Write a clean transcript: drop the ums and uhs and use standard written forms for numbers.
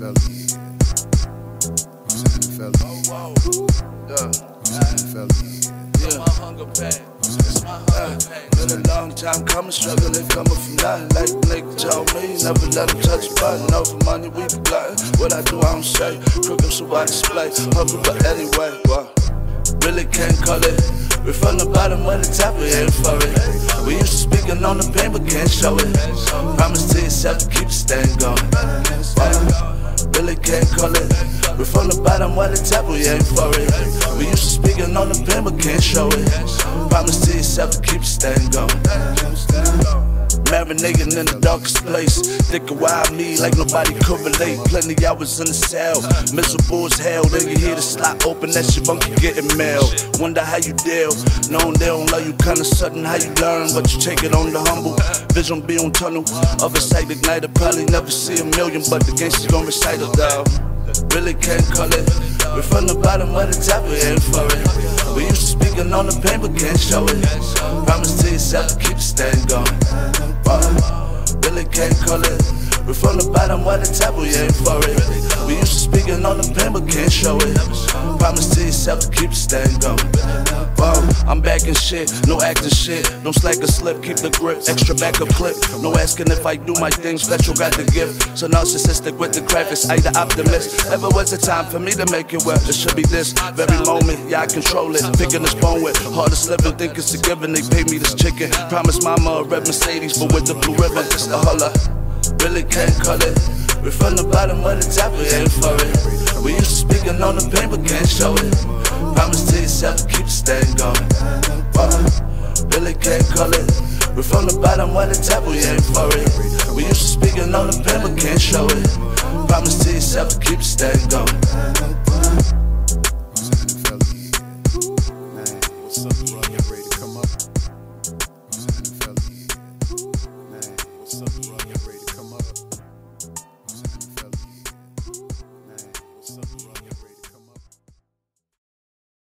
Been a long time coming, struggling, coming from nothing. Like the nigga told me, never let him touch a button. Over money, we be glutton. What I do, I don't say. Crook up, so I display. Hungry, but anyway, really can't call it. We're from the bottom of the top, we ain't for it. We used to speaking on the pain, but can't show it. Promise to yourself to keep the stand going. Really can't call it. We're from the bottom of the top, we ain't for it. We used to speaking on the pain, but can't show it. Promise to yourself to keep the stand going. Marinating in the darkest place. Think of why me like nobody could relate. Plenty hours in the cell, miserable as hell. Then you hear the slot open, that shit funky getting mail. Wonder how you deal, knowing they don't love you kinda sudden. How you learn, but you take it on the humble. Vision be on tunnel, other side ignited. Probably never see a million, but the gangsters gon' recite it though. Really can't call it. We're from the bottom of the top, we ain't for it. We used to speaking on the pain, but can't show it. Promise to yourself to keep the stand going. Really can't call it. We're from the bottom of the top, we ain't for it. We used to speaking on the pain, but can't show it. Promise to yourself to keep the stand going. I'm back in shit, no acting shit. Don't slack or slip, keep the grip, extra backup clip. No asking if I do my things, special got the gift. So narcissistic with the craft, it's either optimist. Ever was a time for me to make it well, it should be this very moment, yeah I control it. Picking this bone with, hardest living, think it's a given. They pay me this chicken, promise mama a red Mercedes, but with the blue ribbon. It's the holla, really can't call it. We're from the bottom of the top, we ain't for it. We used to speaking on the pain, but can't show it. Promise to yourself to keep the stand going. Really can't call it. We're from the bottom of the top, we ain't for it. We used to speaking on the pain, but can't show it. Promise to yourself to keep the stand going.